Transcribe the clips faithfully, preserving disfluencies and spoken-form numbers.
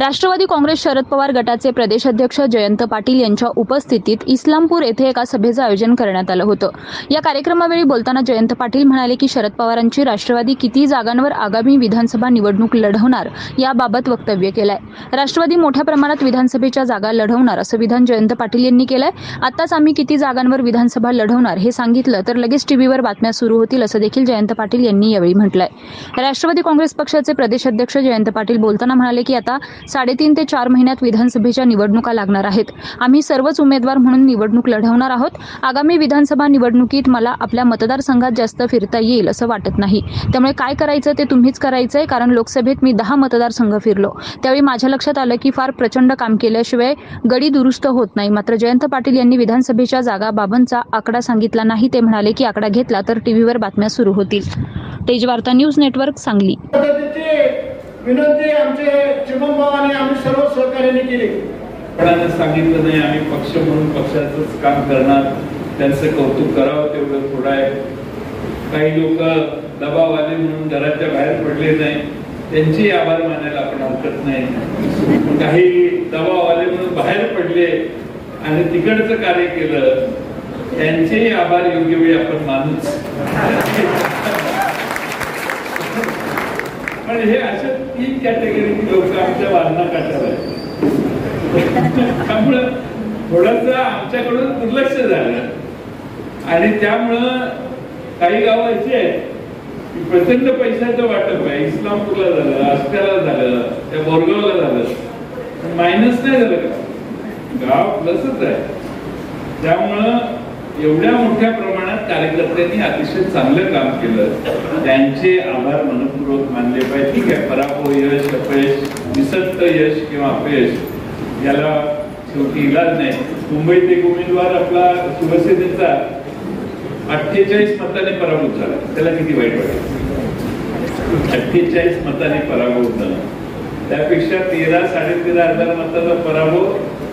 राष्ट्रवादी काँग्रेस शरद पवार गटाचे प्रदेशाध्यक्ष जयंत पाटील यांच्या उपस्थितीत इस्लामपूर येथे एका सभेचं आयोजन करण्यात आलं होतं। या कार्यक्रमावेळी बोलताना जयंत पाटील म्हणाले की शरद पवारांची राष्ट्रवादी किती जागांवर आगामी विधानसभा निवडणूक लढवणार याबाबत वक्तव्य केलंय। राष्ट्रवादी मोठ्या प्रमाणात विधानसभेच्या जागा लढवणार असं विधान जयंत पाटील यांनी केलंय। आताच आम्ही किती जागांवर विधानसभा लढवणार हे सांगितलं तर लगेच टीव्हीवर बातम्या सुरू होतील असं देखील जयंत पाटील यांनी यावेळी म्हटलंय। राष्ट्रवादी काँग्रेस पक्षाचे प्रदेशाध्यक्ष जयंत पाटील बोलताना म्हणाले की आता साडेतीन ते चार महिन्यात विधानसभेच्या निवडणुका लागणार आहेत। आम्ही सर्वच उमेदवार म्हणून निवडणूक लढवणार आहोत। आगामी विधानसभा निवडणुकीत मला आपल्या मतदारसंघात जास्त फिरता येईल असं वाटत नाही। त्यामुळे काय करायचं ते तुम्हीच करायचंय, कारण लोकसभेत मी दहा मतदारसंघ फिरलो, त्यावेळी माझ्या लक्षात आलं की फार प्रचंड काम केल्याशिवाय गडी दुरुस्त होत नाही। मात्र जयंत पाटील यांनी विधानसभेच्या जागा बाबतचा आकडा सांगितला नाही। ते म्हणाले की आकडा घेतला तर टीव्हीवर बातम्या सुरू होतील। Tejvarta news network Sangli. विनंती आमचे चिमन भावाने आम्ही सर्व सहकार्याने केली। कोणाला सांगितलं नाही आम्ही पक्ष म्हणून पक्षाचंच काम करणार, त्यांचं कौतुक करावं तेवढं थोडं आहे। काही लोक दबाव आले म्हणून घराच्या बाहेर पडले नाही, त्यांची आभार मानायला आपण हरकत नाही। काही दबाव आले म्हणून बाहेर पडले आणि तिकडचं कार्य केलं, त्यांचेही आभार योग्य वेळी आपण मानूच। पण हे अशा तीन कॅटेगरीची लोक आमच्या वारणा काठावर आहेत, त्यामुळं थोडंसं आमच्याकडून दुर्लक्ष झालं आणि त्यामुळं काही गावं अशी आहेत की प्रचंड पैशाचं वाटप आहे। इस्लामपूरला झालं, आष्ट्याला झालं, त्या बोरगावला झालं, मायनस नाही झालं का, गाव प्लसच आहे। त्यामुळं एवढ्या मोठ्या प्रमाणात कार्यकर्त्यांनी अतिशय चांगलं काम केलं, त्यांचे आभार मनपूर्वक मानले पाहिजे। ठीक आहे, पराभव, यश, अपयश, निसत्त यश किंवा अपयश याला शेवटी इलाज नाही। मुंबईत एक उमेदवार आपला शिवसेनेचा अठ्ठेचाळीस मताने पराभूत झाला, त्याला किती वाईट वाटेल। अठ्ठेचाळीस मताने पराभूत झाला, त्यापेक्षा तेरा साडेतेरा हजार मताचा पराभव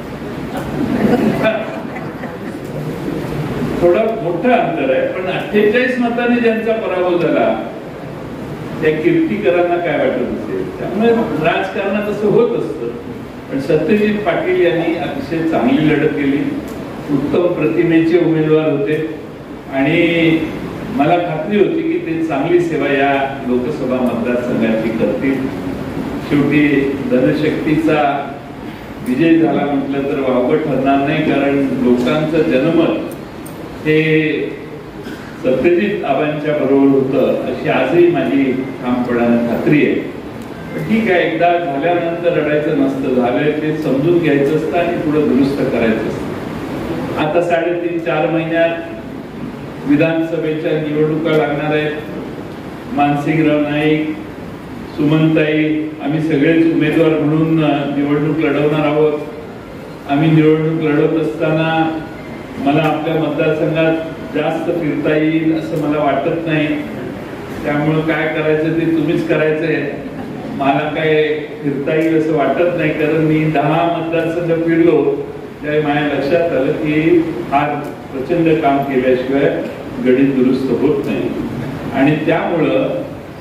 थोडा मोठा अंतर आहे। पण अठ्ठेचाळीस मताने ज्यांचा पराभव झाला त्या कीर्तिकरांना काय वाटत असेल। त्यामुळे राजकारणात असं होत असतं। पण सत्यजित पाटील यांनी अतिशय चांगली लढत केली, उत्तम प्रतिमेचे उमेदवार होते आणि मला खात्री होती की ते चांगली सेवा या लोकसभा मतदारसंघाची करतील। शेवटी धनशक्तीचा विजय झाला म्हटलं तर वावगं ठरणार नाही, कारण लोकांचं जनमत हे सत्यजित आबांच्या बरोबर होतं अशी आजही माझी ठामपणाने खात्री आहे। ठीक आहे, एकदा झाल्यानंतर रडायचं नसतं, झालंय ते समजून घ्यायचं असतं आणि पुढे दुरुस्त करायचं असतं। आता साडेतीन चार महिन्यात विधानसभेच्या निवडणुका लागणार आहेत। मानसिंगराव नाईक, सुमनताई, आम्ही सगळेच उमेदवार म्हणून निवडणूक लढवणार आहोत। आम्ही निवडणूक लढवत असताना मला आपल्या मतदारसंघात जास्त फिरता येईल असं मला वाटत नाही। त्यामुळं काय करायचं ते तुम्हीच करायचंय, मला काय फिरता येईल असं वाटत नाही, कारण मी दहा मतदारसंघ फिरलो त्यावेळी माझ्या लक्षात आलं की फार प्रचंड काम केल्याशिवाय गडी दुरुस्त होत नाही। आणि त्यामुळं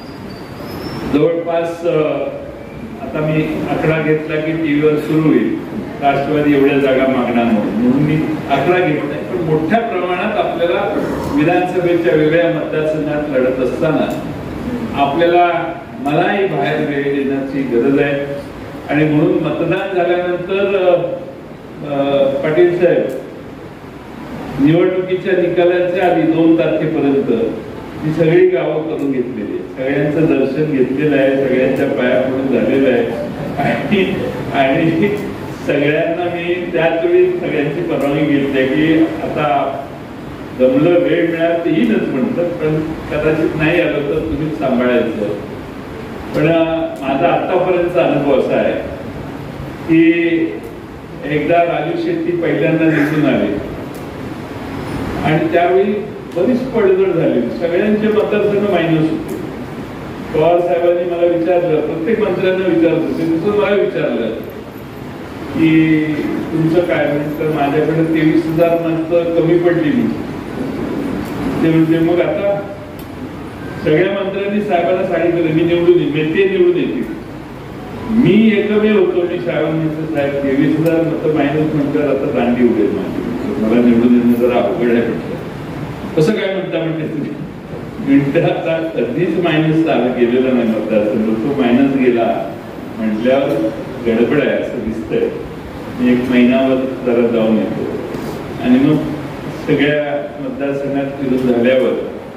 जवळपास आता मी आकडा घेतला की टीव्हीवर सुरू होईल राष्ट्रवादी एवढ्या जागा मागणार म्हणून मी आकडा घेत नाही, पण मोठ्या प्रमाणात आपल्याला विधानसभेच्या वेगळ्या मतदारसंघात लढत असताना आपल्याला मलाही बाहेर वेळ देण्याची गरज आहे। आणि म्हणून मतदान झाल्यानंतर पाटील साहेब निवडणुकीच्या निकालाच्या आधी दोन तारखेपर्यंत ही सगळी गावं करून घेतलेली आहे, सगळ्यांचं दर्शन घेतलेलं आहे, सगळ्यांच्या पाया पडून झालेलं आहे आणि सगळ्यांना मी त्याच वेळी सगळ्यांची परवानगी घेतली की आता जमलं वेळ मिळाल तर येईनच म्हणतात, पण कदाचित नाही आलं तर तुम्हीच सांभाळायचं। पण माझा आतापर्यंतचा अनुभव असा आहे की एकदा राजू शेट्टी पहिल्यांदा निवडून आले आणि त्यावेळी बरीच पडझड झाली, सगळ्यांचे मतदारसंघ मायनस होते। पवार साहेबांनी मला विचारलं, प्रत्येक मंत्र्यांना विचारत होते, तसं मला विचारलं की तुमचं काय म्हणतं, माझ्याकडे तेवीस हजार मतं कमी पडलेली। ते म्हणजे मग आता सगळ्या मंत्र्यांनी साहेबांना सांगितलं मी निवडून येईल, ते निवडून येतील। मी एकमेव होतो. मी शाळांमध्ये साहेब तेवीस हजार मतं मायनस म्हणतात, आता दांडी उडेल माझी, मला निवडून येणं जरा अवघड आहे म्हटलं. कसं काय म्हणता म्हणते तुम्ही मिनिटं, आता कधीच मायनस आलं गेलेलं नाही मतदारसंघ, तो मायनस गेला म्हटल्यावर गडबड आहे असं दिसतंय. मी एक महिनावर जरा जाऊन येतो आणि मग सगळ्या मतदारसंघात फिरून झाल्यावर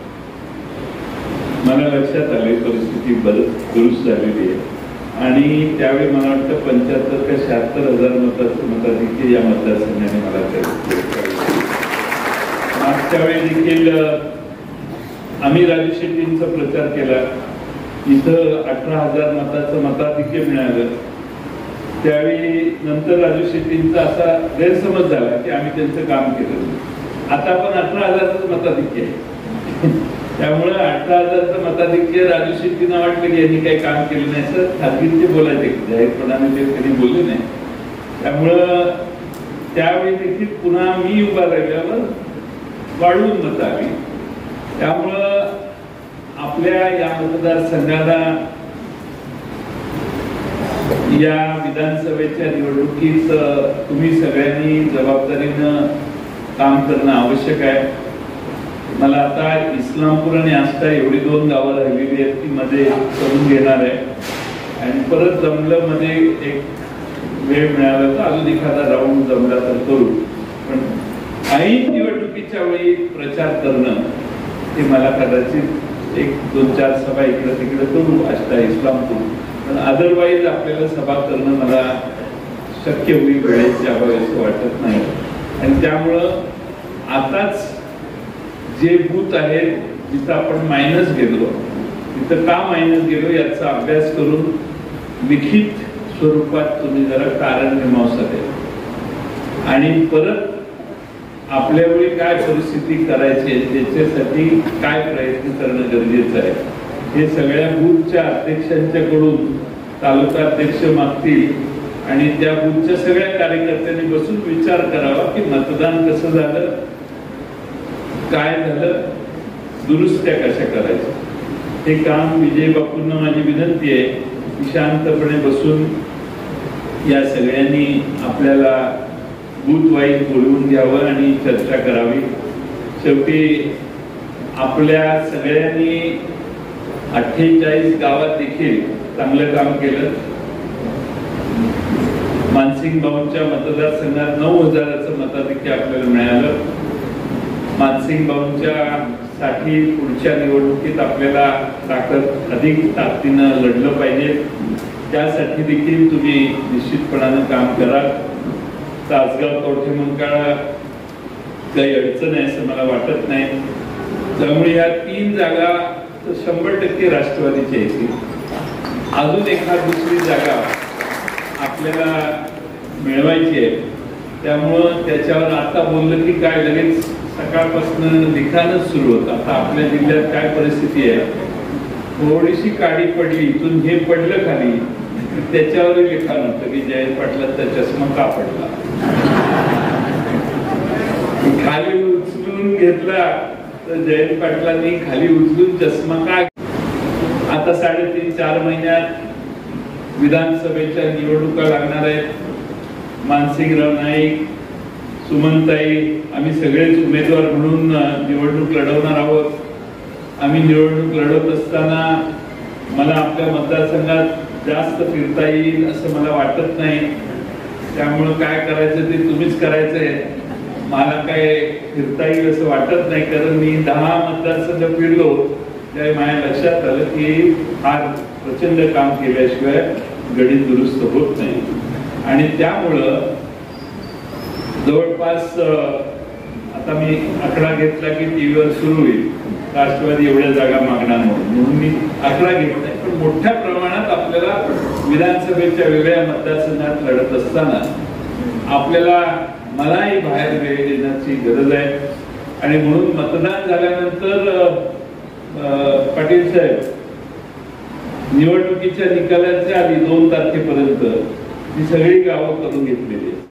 मला लक्षात आले परिस्थिती बरंच दुरुस्त झालेली आहे. आणि त्यावेळी मला वाटतं पंच्याहत्तर का शहात्तर हजार मताचं मताधिक्य या मतदारसंघाने मला मागच्या वेळी देखील आम्ही राजू शेट्टींचा प्रचार केला, इथं अठरा हजार मताचं मताधिक्य मिळालं. त्यावेळी नंतर राजू शेट्टींचा असा गैरसमज झाला की आम्ही त्यांचं काम केलं. आता पण अठरा हजारच मताधिक्य आहे. त्यामुळे अठरा हजारचं मताधिक्य राजू शेट्टींना वाटलं की यांनी काही काम केलं नाही, सर खाजगीत ते बोलायचे, जाहीरपणाने ते कधी बोलले नाही. त्यामुळं त्यावेळी देखील पुन्हा मी उभा राहिल्यावर वाढवून मतं आली. त्यामुळं आपल्या या मतदारसंघाला या विधानसभेच्या निवडणुकीत तुम्ही सगळ्यांनी जबाबदारीनं काम करणं आवश्यक आहे. मला आता इस्लामपूर आणि आष्टा एवढी दोन गावं राहिलेली आहेत ती मध्ये करून घेणार आहे आणि परत जमलं मध्ये एक वेळ मिळाला तर अजून एखादा राऊंड जमला तर करू. पण ऐन निवडणुकीच्या वेळी प्रचार करणं हे मला कदाचित एक दोन चार सभा इकडे तिकडे करू आष्टा इस्लामपूर, पण अदरवाईज आपल्याला सभा करणं मला शक्य होईल वेळेची अभावी असं वाटत नाही. आणि त्यामुळं आताच जे बूथ आहेत जिथं आपण मायनस गेलो तिथं का मायनस गेलो याचा अभ्यास करून लिखित स्वरूपात तुम्ही जरा कारण मीमांसा द्या आणि परत आपल्या वेळी काय परिस्थिती करायची त्याच्यासाठी काय प्रयत्न करणं गरजेचं आहे हे सगळ्या बूथच्या अध्यक्षांच्याकडून तालुका अध्यक्ष मागतील आणि त्या बूथच्या सगळ्या कार्यकर्त्यांनी बसून विचार करावा की मतदान कसं झालं, काय झालं, दुरुस्त्या कशा करायच्या. हे काम विजय बापूंना माझी विनंती आहे की शांतपणे बसून या सगळ्यांनी आपल्याला बूथ वाईज बोलवून घ्यावं आणि चर्चा करावी. शेवटी आपल्या सगळ्यांनी अठ्ठेचाळीस गावात देखील चांगलं काम केलं. मानसिंग भाऊंच्या मतदारसंघात नऊ हजाराचं मताधिक्य आपल्याला मिळालं. मानसिंग भाऊंच्या साठी पुढच्या निवडणुकीत आपल्याला ताकद अधिक ताकदीनं लढलं पाहिजे. त्यासाठी देखील तुम्ही निश्चितपणानं काम करा. तासगाव कवठे मंकाळा काही अडचण आहे असं मला वाटत नाही. त्यामुळे या तीन जागा शंभर टक्के राष्ट्रवादीच्या येतील. अजून एखाद दुसरी जागा आपल्याला मिळवायची आहे. त्यामुळं त्याच्यावर आता बोललं की काय लगेच सकाळपासून लिखाणच सुरू होतं. आता आपल्या जिल्ह्यात काय परिस्थिती आहे, थोडीशी काडी पडली इथून हे पडलं खाली त्याच्यावरही लिखाण होतं की जयंत पाटलांचा चष्मा का पडला. खाली उचलून घेतला तर जयंत पाटलांनी खाली उचलून चष्मा का. आता साडेतीन चार महिन्यात विधानसभेच्या निवडणुका लागणार आहेत. मानसिंगराव नाईक, सुमनताई, आम्ही सगळेच उमेदवार म्हणून निवडणूक लढवणार आहोत. आम्ही निवडणूक लढवत असताना मला आपल्या मतदारसंघात जास्त फिरता येईल असं मला वाटत नाही. त्यामुळं काय करायचं ते तुम्हीच करायचंय. मला काय फिरता येईल असं वाटत नाही, कारण मी दहा मतदारसंघ फिरलो त्यावेळी माझ्या लक्षात आलं की फार प्रचंड काम केल्याशिवाय गडी दुरुस्त होत नाही. आणि त्यामुळं जवळपास आता मी आकडा घेतला की टीव्हीवर सुरू होईल राष्ट्रवादी एवढ्या जागा मागणार म्हणून मी आकडा घेतलाय. पण मोठ्या प्रमाणात आपल्याला विधानसभेच्या वेगळ्या मतदारसंघात लढत असताना आपल्याला मलाही बाहेर वेळ देण्याची गरज आहे. आणि म्हणून मतदान झाल्यानंतर पाटील साहेब निवडणुकीच्या निकालाच्या आधी दोन तारखेपर्यंत ही सगळी गावं करून घेतलेली आहेत.